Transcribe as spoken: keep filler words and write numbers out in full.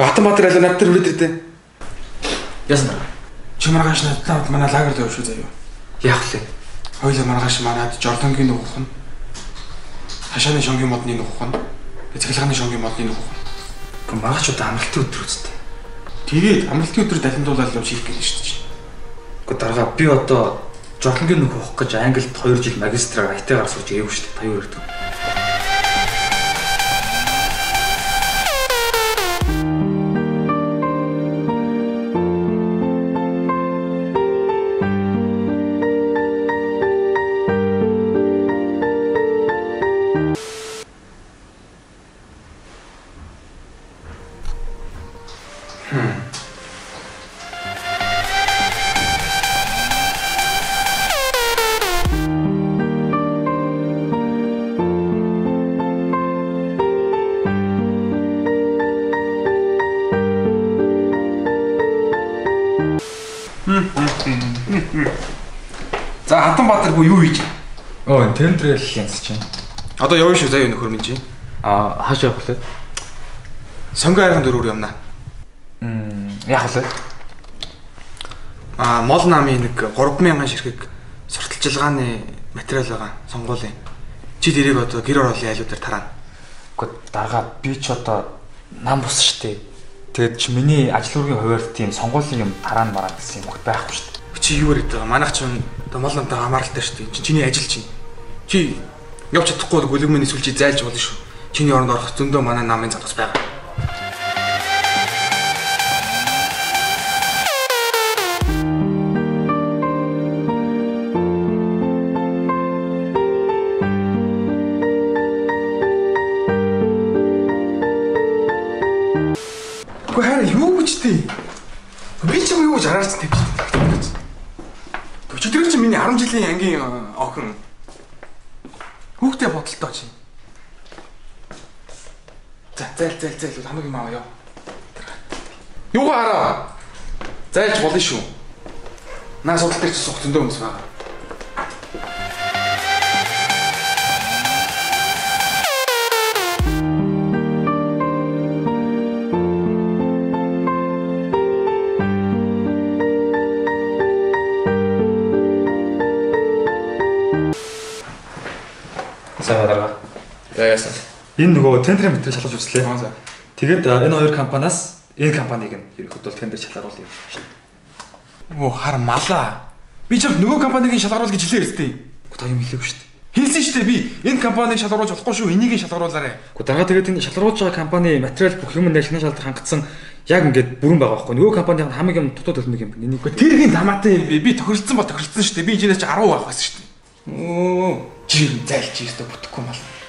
Батанбаатар аль над тэр үлээд ирдэ. Яасан даа? Чи маргааш надад манай лагерт явж шүү заяа. Яах вэ? Хоёул маргааш манад Жордангийн нөхөх нь. Хашааны шонгийн модны нөхөх нь. Цэглэгний шонгийн модны нөхөх нь. Гүн маргаачудаа амралтын өдөр үстэй. Тэгээд амралтын өдөр дахиндуулаад явж хийх гэж шүү дээ. Гэхдээ дарга би одоо Жордангийн нөхөх гэж Англид хоёр жил магистраар айтайгаар сурч ирээгүй шүү дээ. Та юу ирдэг? За Хатанбаатар буу юу хийж? Оо, тендерэл янз чинь. Одоо явна шүү заяа нөхөр минь чи. Аа, хааш явах вэ? Сонгоо айрхан дөрөөр явна. Мм, яах вэ? Аа, мол намын нэг гурван мянган ширхэг сурталчилгааны материал байгаа сонгуулийн. Чи дэрийг одоо гэр ороолын айлуудаар тараана. Гэхдээ дарга би ч одоо нам бус штэ. Тэгээд чи миний ажил үргийн хуваарь тийм сонгуулийн юм тараана мараа гэсэн юм байхгүй штэ. Чи юу яриад байгаа? Манайх ч одоо мол намтай хамааралтай штэ. Чи чиний ажил чинь. Чи явж чадахгүй бол гүлэг миний сүлжээ зайлж болно шүү. Чиний оронд орох зөндөө манай намын задгас байгаа. Гэхдээ хараа юу гэж тий? Би ч юм юу гэж хараарч тавьчих. Өчигдөр чи миний арван жилийн ангийн охин. Хүүхдээ бодолтой чи. За зайл зайл зайл хамаг юм аа яа. Юу хараа? Зайлж болно шүү. Наа судал дээр чи суух зөндөө хүмүүс байгаа. Дарга. За яасан. Энэ нөгөө тендерийн материал шалгаж үзлээ. Аа за. Тэгээд энэ хоёр компаниас энэ компаниг нь ерөнхийдөө тендер шалгаруулъя гэж байна. Оо хар малаа. Би ч нөгөө компаниг шалгаруул гэж хэлээ өстэй. Гэхдээ та юм хэлээгүй шүү дээ. Хэлсэн шүү дээ би энэ компаниг шалгаруулж болохгүй шүү. Энийг шалгаруулаарай. Гэхдээ дарга тэгээд энэ шалгаруулж байгаа компани материал бүх юм нэг шинэ шалгалт хангацсан яг ингээд бүрэн байгаа байхгүй. Нөгөө компанийн хамаг юм дутуу төлмөг юм. Энийг тэргийн тамаатай юм би. Би тохиролцсон ба тохиролцсон шүү дээ. Би энэс ч арав байх байсан шүү дээ. Оо чи зайлж ийстэ бүтэхгүй мал.